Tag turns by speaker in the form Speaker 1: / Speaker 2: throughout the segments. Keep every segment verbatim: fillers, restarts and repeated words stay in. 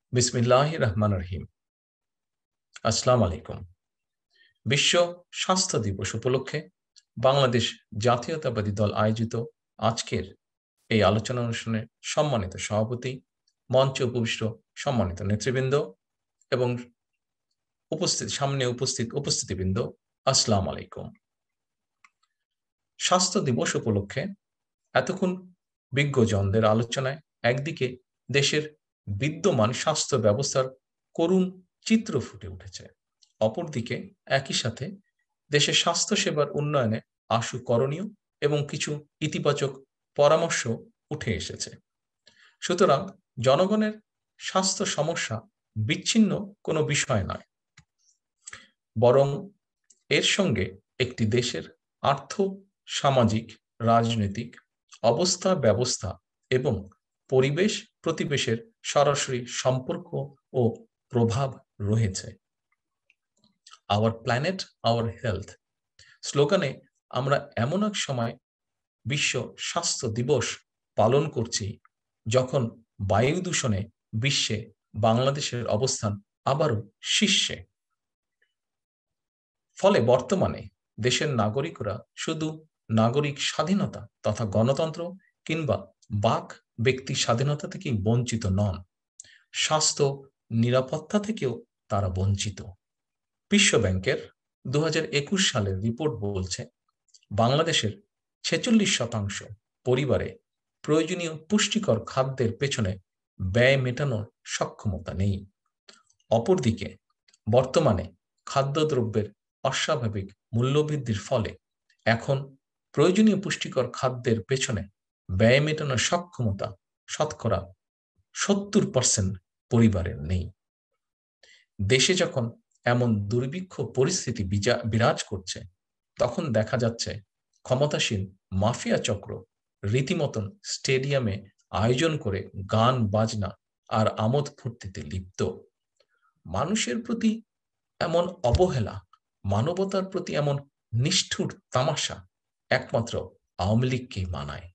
Speaker 1: বিসমিল্লাহির রহমানির রহিম। আসসালামু আলাইকুম। বিশ্ব স্বাস্থ্য দিবস উপলক্ষে বাংলাদেশ জাতীয়তাবাদী দল আয়োজিত আজকের এই আলোচনা অনুষ্ঠানে সম্মানিত সভাপতি, মঞ্চে উপবিষ্ট সম্মানিত নেতৃবৃন্দ এবং উপস্থিত সামনে উপস্থিত উপস্থিতিবৃন্দ, আসসালামু আলাইকুম। স্বাস্থ্য দিবস উপলক্ষে এতক্ষণ বিজ্ঞজনদের আলোচনায় একদিকে দেশের বিদ্যমান স্বাস্থ্য ব্যবস্থার করুণ চিত্র ফুটে উঠেছে, অপরদিকে একই সাথে দেশের স্বাস্থ্যসেবার উন্নয়নে আশু করণীয় এবং কিছু ইতিবাচক পরামর্শ উঠে এসেছে। সুতরাং জনগণের স্বাস্থ্য সমস্যা বিচ্ছিন্ন কোনো বিষয় নয়, বরং এর সঙ্গে একটি দেশের আর্থ সামাজিক রাজনৈতিক অবস্থা ব্যবস্থা এবং পরিবেশ প্রতিবেশের সরাসরি সম্পর্ক ও প্রভাব রয়েছে। আওয়ার প্ল্যানেট আওয়ার হেলথ স্লোগানে আমরা এমন এক সময় বিশ্ব স্বাস্থ্য দিবস পালন করছি যখন বায়ু দূষণে বিশ্বে বাংলাদেশের অবস্থান আবারও শীর্ষে। ফলে বর্তমানে দেশের নাগরিকরা শুধু নাগরিক স্বাধীনতা তথা গণতন্ত্র কিংবা বাক ব্যক্তি স্বাধীনতা থেকেই বঞ্চিত নন, স্বাস্থ্য নিরাপত্তা থেকেও তারা বঞ্চিত। বিশ্ব ব্যাংকের দু হাজার একুশ সালের রিপোর্ট বলছে বাংলাদেশের ছেচল্লিশ শতাংশ পরিবারে প্রয়োজনীয় পুষ্টিকর খাদ্যের পেছনে ব্যয় মেটানোর সক্ষমতা নেই। অপরদিকে বর্তমানে খাদ্যদ্রব্যের অস্বাভাবিক মূল্যবৃদ্ধির ফলে এখন প্রয়োজনীয় পুষ্টিকর খাদ্যের পেছনে ব্যয় মেটানোর সক্ষমতা শতকরা সত্তর পার্সেন্ট পরিবারের নেই। দেশে যখন এমন দুর্ভিক্ষ পরিস্থিতি বিরাজ করছে, তখন দেখা যাচ্ছে ক্ষমতাসীন মাফিয়া চক্র রীতিমতন স্টেডিয়ামে আয়োজন করে গান বাজনা আর আমোদ ফুর্তিতে লিপ্ত। মানুষের প্রতি এমন অবহেলা, মানবতার প্রতি এমন নিষ্ঠুর তামাশা একমাত্র আওয়ামী লীগকেই মানায়।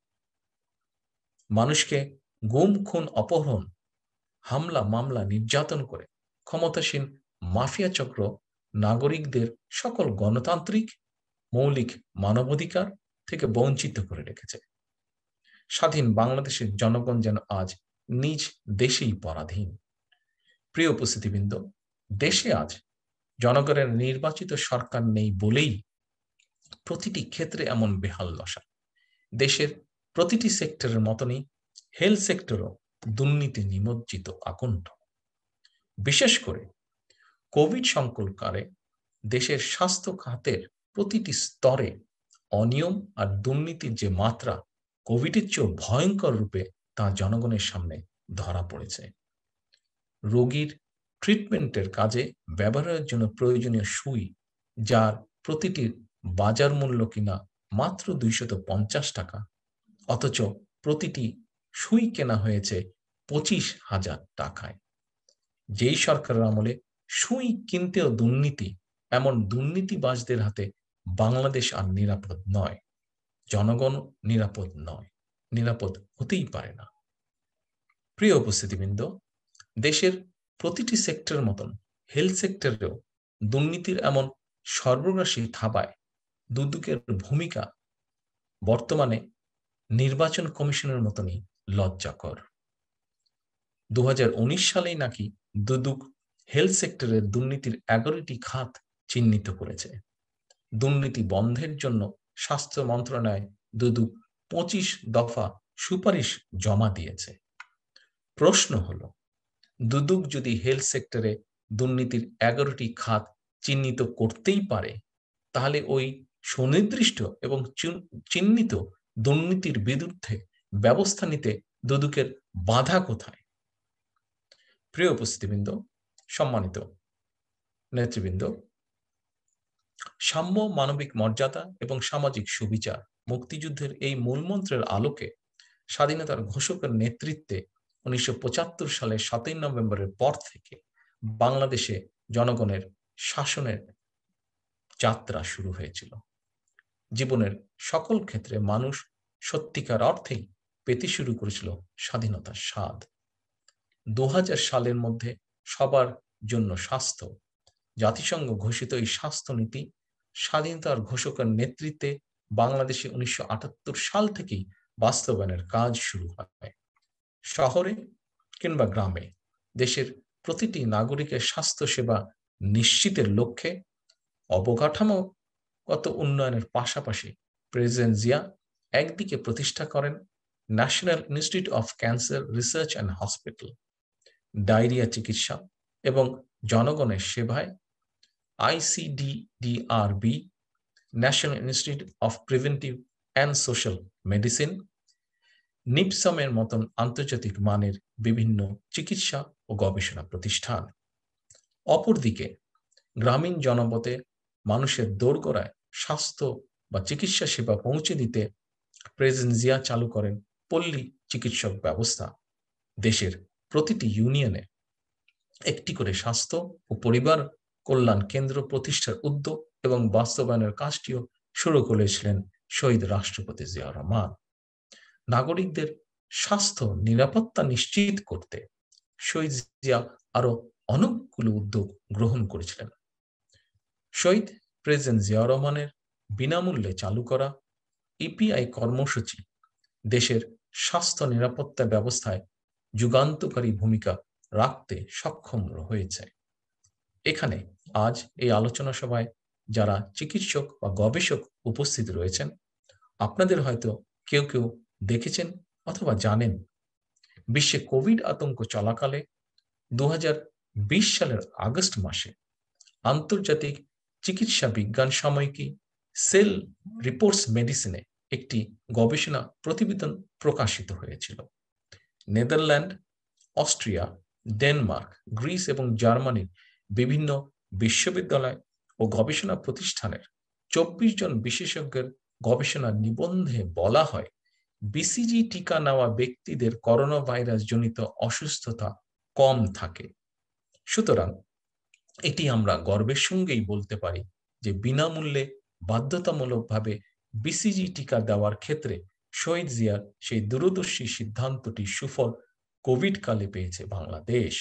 Speaker 1: মানুষকে গুম খুন অপহরণ হামলা মামলা নির্যাতন করে ক্ষমতাসীন মাফিয়া চক্র নাগরিকদের সকল গণতান্ত্রিক মৌলিক মানবাধিকার থেকে বঞ্চিত করে রেখেছে। স্বাধীন বাংলাদেশের জনগণ যেন আজ নিজ দেশেই পরাধীন। প্রিয় উপস্থিতিবৃন্দ, দেশে আজ জনগণের নির্বাচিত সরকার নেই বলেই প্রতিটি ক্ষেত্রে এমন বেহাল দশা। দেশের প্রতিটি সেক্টরের মতনই হেলথ সেক্টরও দুর্নীতি নিমজ্জিত আকণ্ঠ। বিশেষ করে কোভিড সংকটকালে দেশের স্বাস্থ্য খাতের প্রতিটি স্তরে অনিয়ম আর দুর্নীতির যে মাত্রা কোভিডের চেয়েও ভয়ঙ্কর রূপে তা জনগণের সামনে ধরা পড়েছে। রোগীর ট্রিটমেন্টের কাজে ব্যবহারের জন্য প্রয়োজনীয় সুই, যার প্রতিটির বাজার মূল্য কিনা মাত্র দুইশত পঞ্চাশ টাকা, অথচ প্রতিটি সুই কেনা হয়েছে পঁচিশ হাজার টাকায়। যেই সরকারের আমলে সুই কিনতেও দুর্নীতি, এমন দুর্নীতিবাজদের হাতে বাংলাদেশ আর নিরাপদ নয়, জনগণ নিরাপদ নয়, নিরাপদ হতেই পারে না। প্রিয় উপস্থিতিবৃন্দ, দেশের প্রতিটি সেক্টরের মতন হেলথ সেক্টরেও দুর্নীতির এমন সর্বগ্রাসী থাবায় দুদকের ভূমিকা বর্তমানে নির্বাচন কমিশনের মতনই লজ্জাকর। দু হাজার উনিশ সালেই নাকি দুদক হেলথ সেক্টরের দুর্নীতির এগারোটি খাত চিহ্নিত করেছে। দুর্নীতি বন্ধের জন্য স্বাস্থ্য মন্ত্রণালয় দুদক পঁচিশ দফা সুপারিশ জমা দিয়েছে। প্রশ্ন হলো, দুদক যদি হেলথ সেক্টরে দুর্নীতির এগারোটি খাত চিহ্নিত করতেই পারে, তাহলে ওই সুনির্দিষ্ট এবং চিহ্নিত দুর্নীতির বিরুদ্ধে ব্যবস্থা নিতে দুদকের বাধা কোথায়? প্রিয় উপস্থিতিবৃন্দ, সম্মানিত নেতৃবৃন্দ, সাম্য, মানবিক মর্যাদা এবং সামাজিক সুবিচার মুক্তিযুদ্ধের এই মূলমন্ত্রের আলোকে স্বাধীনতার ঘোষকের নেতৃত্বে উনিশশো পঁচাত্তর সালের সাতই নভেম্বরের পর থেকে বাংলাদেশে জনগণের শাসনের যাত্রা শুরু হয়েছিল। জীবনের সকল ক্ষেত্রে মানুষ সত্যিকার অর্থেই পেতে শুরু করেছিল স্বাধীনতার স্বাদ। দু হাজার সালের মধ্যে সবার জন্য স্বাস্থ্য জাতিসংঘ ঘোষিত এই স্বাস্থ্য নীতি স্বাধীনতার ঘোষকের নেতৃত্বে বাংলাদেশে উনিশশো আটাত্তর সাল থেকেই বাস্তবায়নের কাজ শুরু হয়। শহরে কিংবা গ্রামে দেশের প্রতিটি নাগরিকের স্বাস্থ্য সেবা নিশ্চিতের লক্ষ্যে অবকাঠামোগত উন্নয়নের পাশাপাশি প্রেসিডেন্ট জিয়া একদিকে প্রতিষ্ঠা করেন national institute of cancer research and hospital, diarrhoea চিকিৎসা এবং জনগণের সেবায় ICDDRB, national institute of preventive and social medicine, নিপসামের মতন আন্তর্জাতিক মানের বিভিন্ন চিকিৎসা ও গবেষণা প্রতিষ্ঠান। অপরদিকে গ্রামীণ জনপদে মানুষের দোরগোড়ায় স্বাস্থ্য বা চিকিৎসা সেবা পৌঁছে দিতে প্রেসিডেন্ট জিয়া চালু করেন পল্লী চিকিৎসক ব্যবস্থা। দেশের প্রতিটি ইউনিয়নে একটি করে স্বাস্থ্য ও পরিবার কল্যাণ কেন্দ্র প্রতিষ্ঠার উদ্যোগ এবং বাস্তবায়নের কাজটিও শুরু করেছিলেন শহীদ রাষ্ট্রপতি জিয়াউর রহমান। নাগরিকদের স্বাস্থ্য নিরাপত্তা নিশ্চিত করতে শহীদ জিয়া আরো অনেকগুলো উদ্যোগ গ্রহণ করেছিলেন। শহীদ প্রেসিডেন্ট জিয়াউর রহমানের বিনামূল্যে চালু করা ইপিআই কর্মসূচি দেশের স্বাস্থ্য নিরাপত্তা ব্যবস্থায় যুগান্তকারী ভূমিকা রাখতে সক্ষম হয়েছে। এখানে আজ এই আলোচনা সভায় যারা চিকিৎসক বা গবেষক উপস্থিত রয়েছেন, আপনাদের হয়তো কেউ কেউ দেখেছেন অথবা জানেন, বিশ্বে কোভিড আতঙ্ক চলাকালে দু হাজার বিশ সালের আগস্ট মাসে আন্তর্জাতিক চিকিৎসা বিজ্ঞান সাময়িকী সেল রিপোর্টস মেডিসিনে একটি গবেষণা প্রতিবেদন প্রকাশিত হয়েছিল। নেদারল্যান্ড, অস্ট্রিয়া, ডেনমার্ক, গ্রিস এবং জার্মানির বিভিন্ন বিশ্ববিদ্যালয় ও গবেষণা প্রতিষ্ঠানের চব্বিশ জন বিশেষজ্ঞের গবেষণা নিবন্ধে বলা হয়, বিসিজি টিকা নেওয়া ব্যক্তিদের করোনা ভাইরাস জনিত অসুস্থতা কম থাকে। সুতরাং এটি আমরা গর্বের সঙ্গেই বলতে পারি যে বিনামূল্যে বাধ্যতামূলকভাবে বিসিজি টিকা দেওয়ার ক্ষেত্রে শহীদ জিয়ার সেই দূরদর্শী সিদ্ধান্তটি সুফল কোভিড কালে পেয়েছে বাংলাদেশ।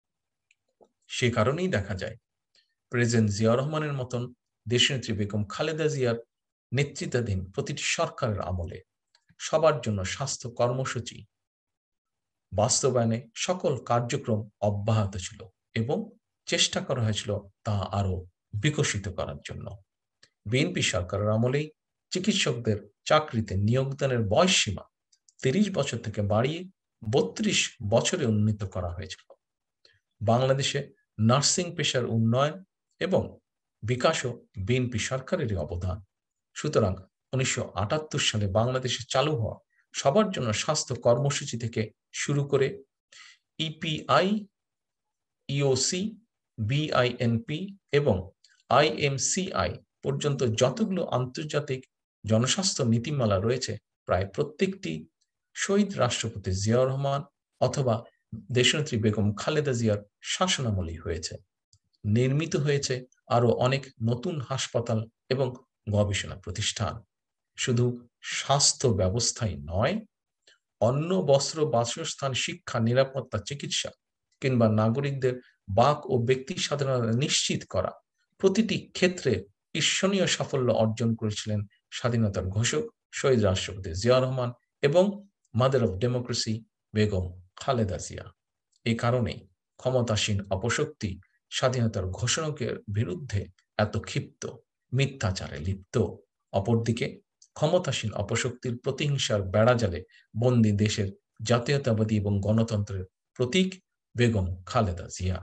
Speaker 1: সে কারণেই দেখা যায় প্রেসিডেন্ট জিয়াউর রহমানের মতন দেশনেত্রী বেগম খালেদা জিয়ার নেতৃত্বাধীন প্রতিটি সরকারের আমলে সবার জন্য স্বাস্থ্য কর্মসূচি বাস্তবায়নে সকল কার্যক্রম অব্যাহত ছিল এবং চেষ্টা করা হয়েছিল তা আরো বিকশিত করার জন্য। বিএনপি সরকারের আমলেই চিকিৎসকদের চাকরিতে নিয়োগদানের বয়স সীমা তিরিশ বছর থেকে বাড়িয়ে বত্রিশ বছরে উন্নীত করা হয়েছিল। বাংলাদেশে নার্সিং পেশার উন্নয়ন এবং বিকাশও বিএনপি সরকারেরই অবদান। সুতরাং উনিশশো আটাত্তর সালে বাংলাদেশে চালু হওয়া সবার জন্য স্বাস্থ্য কর্মসূচি থেকে শুরু করে ইপিআই, ইওসি, বিআইএনপি এবং আইএমসিআই পর্যন্ত যতগুলো আন্তর্জাতিক জনস্বাস্থ্য নীতিমালা রয়েছে, প্রায় প্রত্যেকটি শহীদ রাষ্ট্রপতি জিয়াউর রহমান অথবা দেশনেত্রী বেগম খালেদা জিয়ার শাসনামলেই হয়েছে। নির্মিত হয়েছে আরো অনেক নতুন হাসপাতাল এবং গবেষণা প্রতিষ্ঠান। শুধু স্বাস্থ্য ব্যবস্থাই নয়, অন্ন, বস্ত্র, বাসস্থান, শিক্ষা, নিরাপত্তা, চিকিৎসা কিংবা নাগরিকদের বাক ও ব্যক্তি স্বাধীনতা নিশ্চিত করা প্রতিটি ক্ষেত্রে ঈর্ষণীয় সাফল্য অর্জন করেছিলেন স্বাধীনতার ঘোষক শহীদ রাষ্ট্রপতি জিয়াউর রহমান এবং mother of democracy Begum Khaleda Zia. এই কারণেই ক্ষমতাসীন অপশক্তি স্বাধীনতার ঘোষণকের বিরুদ্ধে এত ক্ষিপ্ত, মিথ্যাচারে লিপ্ত। অপরদিকে ক্ষমতাসীন অপশক্তির প্রতিহিংসার বেড়াজালে বন্দী দেশের জাতীয়তাবাদী এবং গণতন্ত্রের প্রতীক বেগম খালেদা জিয়া।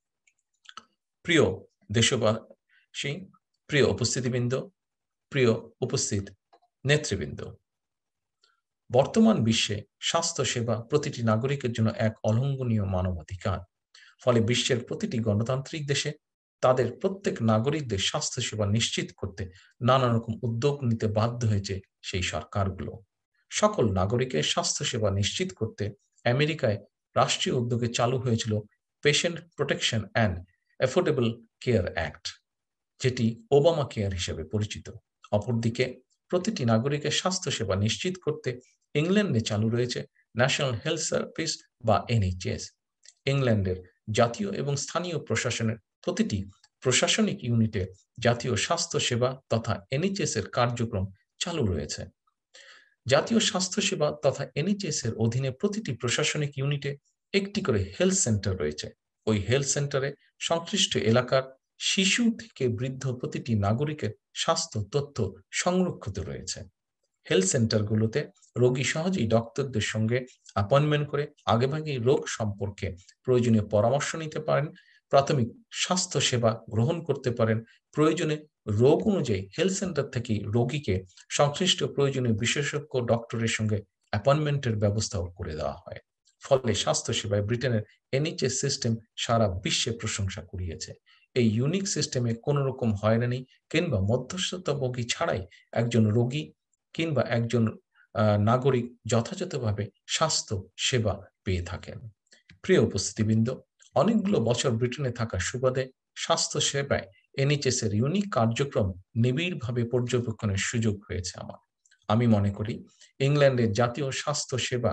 Speaker 1: প্রিয় দেশবাসী, প্রিয় উপস্থিতিবৃন্দ, প্রিয় উপস্থিত নেতৃবৃন্দ, বর্তমান বিশ্বে স্বাস্থ্য সেবা প্রতিটি নাগরিকের জন্য এক অলঙ্ঘনীয় মানবাধিকার। ফলে বিশ্বের প্রতিটি গণতান্ত্রিক দেশে তাদের প্রত্যেক নাগরিকদের স্বাস্থ্য সেবা নিশ্চিত করতে নানা রকম উদ্যোগ নিতে বাধ্য হয়েছে সেই সরকারগুলো। সকল নাগরিকের স্বাস্থ্য সেবা নিশ্চিত করতে আমেরিকায় রাষ্ট্রীয় উদ্যোগে চালু হয়েছিল patient protection and affordable care act, যেটি ওবামা কেয়ার হিসেবে পরিচিত। অপরদিকে প্রতিটি নাগরিকের স্বাস্থ্য সেবা নিশ্চিত করতে ইংল্যান্ডে চালু রয়েছে ন্যাশনাল হেলথ সার্ভিস বা এনএইচএস। ইংল্যান্ডের জাতীয় এবং স্থানীয় প্রশাসনের প্রতিটি প্রশাসনিক ইউনিটে জাতীয় স্বাস্থ্য সেবা তথা এনএইচএস এর কার্যক্রম চালু রয়েছে। জাতীয় স্বাস্থ্য সেবা তথা এনএইচএস এর অধীনে প্রতিটি প্রশাসনিক ইউনিটে একটি করে হেলথ সেন্টার রয়েছে। ওই হেলথ সেন্টারে সংশ্লিষ্ট এলাকার শিশু থেকে বৃদ্ধ প্রতিটি নাগরিকের স্বাস্থ্য তথ্য সংরক্ষিত রয়েছে। হেলথ সেন্টারগুলোতে রোগী সহজেই ডক্টরদের সঙ্গে অ্যাপয়েন্টমেন্ট করে আগেভাগেই রোগ সম্পর্কে প্রয়োজনীয় পরামর্শ নিতে পারেন, প্রাথমিক স্বাস্থ্য সেবা গ্রহণ করতে পারেন। প্রয়োজনে রোগ অনুযায়ী হেলথ সেন্টার থেকে রোগীকে সংশ্লিষ্ট প্রয়োজনীয় বিশেষজ্ঞ ডক্টরের সঙ্গে অ্যাপয়েন্টমেন্টের ব্যবস্থাও করে দেওয়া হয়। ফলে স্বাস্থ্য সেবায় ব্রিটেনের এনএইচএস সিস্টেম সারা বিশ্বে প্রশংসা কুড়িয়েছে। এই ইউনিক সিস্টেমে কোনো রকম হয়রানি কিংবা মধ্যস্থতাভোগী ছাড়াই একজন রোগী কিংবা একজন নাগরিক যথাযথভাবে স্বাস্থ্য সেবা পেয়ে থাকেন। প্রিয় উপস্থিতিবৃন্দ, অনেকগুলো বছর ব্রিটেনে থাকার সুবাদে স্বাস্থ্য সেবায় এনএইচএস এর ইউনিক কার্যক্রম নিবিড়ভাবে পর্যবেক্ষণের সুযোগ হয়েছে আমার। আমি মনে করি ইংল্যান্ডের জাতীয় স্বাস্থ্য সেবা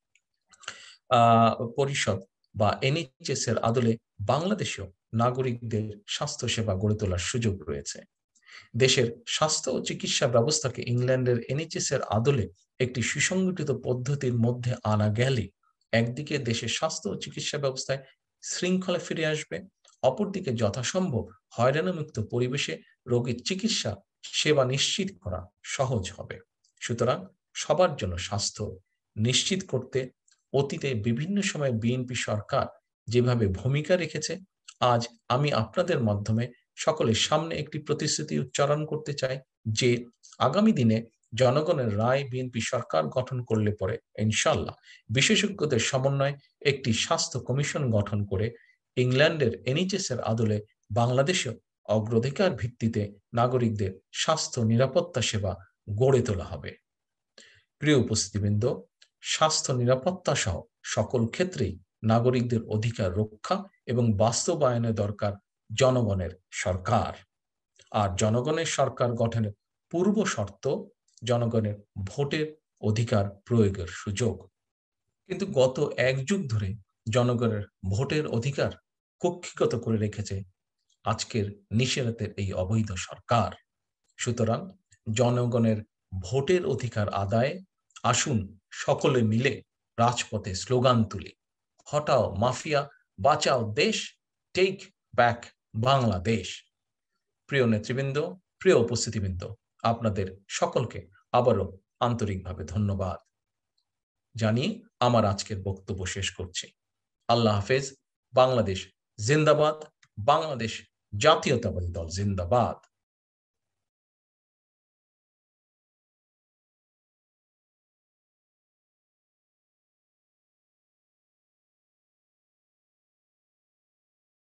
Speaker 1: আহ পরিষদ বা এনএইচএস এর আদলে বাংলাদেশেও নাগরিকদের স্বাস্থ্য সেবা গড়ে তোলার সুযোগ রয়েছে। দেশের স্বাস্থ্য ও চিকিৎসা ব্যবস্থাকে ইংল্যান্ডের এনএইচএস এর আদলে একটি সুসংগঠিত পদ্ধতির মধ্যে আনা গেলে একদিকে দেশের স্বাস্থ্য ও চিকিৎসা ব্যবস্থায় শৃঙ্খলা ফিরে আসবে, অপরদিকে যথাসম্ভব হয়রানিমুক্ত পরিবেশে রোগীর চিকিৎসা সেবা নিশ্চিত করা সহজ হবে। সুতরাং সবার জন্য স্বাস্থ্য নিশ্চিত করতে অতীতে বিভিন্ন সময় বিএনপি সরকার যেভাবে ভূমিকা রেখেছে, আজ আমি আপনাদের মাধ্যমে সকলের সামনে একটি প্রতিশ্রুতি উচ্চারণ করতে চাই যে আগামী দিনে জনগণের রায় বিএনপি সরকার গঠন করলে পরে ইনশাল্লাহ বিশেষজ্ঞদের সমন্বয়ে একটি স্বাস্থ্য কমিশন গঠন করে ইংল্যান্ডের এনএইচএস এর আদলে বাংলাদেশেও অগ্রাধিকার ভিত্তিতে নাগরিকদের স্বাস্থ্য নিরাপত্তা সেবা গড়ে তোলা হবে। প্রিয় উপস্থিতিবৃন্দ, স্বাস্থ্য নিরাপত্তা সহ সকল ক্ষেত্রেই নাগরিকদের অধিকার রক্ষা এবং বাস্তবায়নে দরকার জনগণের সরকার। আর জনগণের সরকার গঠনের পূর্ব শর্ত জনগণের ভোটের অধিকার প্রয়োগের সুযোগ। কিন্তু গত এক যুগ ধরে জনগণের ভোটের অধিকার কক্ষিগত করে রেখেছে আজকের নিশিরাতের এই অবৈধ সরকার। সুতরাং জনগণের ভোটের অধিকার আদায়ে আসুন সকলে মিলে রাজপথে স্লোগান তুলি, হটাও মাফিয়া, বাঁচাও দেশ, টেক ব্যাক বাংলাদেশ। প্রিয় নেতৃবৃন্দ, প্রিয় উপস্থিতিবৃন্দ, আপনাদের সকলকে আবারও আন্তরিকভাবে ধন্যবাদ জানিয়ে আমার আজকের বক্তব্য শেষ করছি। আল্লাহ হাফেজ। বাংলাদেশ জিন্দাবাদ, বাংলাদেশ জাতীয়তাবাদী দল জিন্দাবাদ।